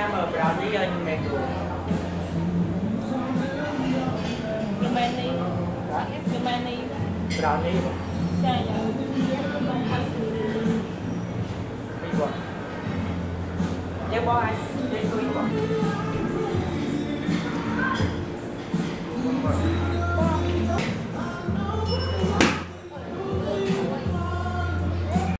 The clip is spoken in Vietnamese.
mà brownie mango. Gimana? Hah? Gimana? Brownie. Saya. Đi qua. Nhớ bó anh. Đi tôi qua.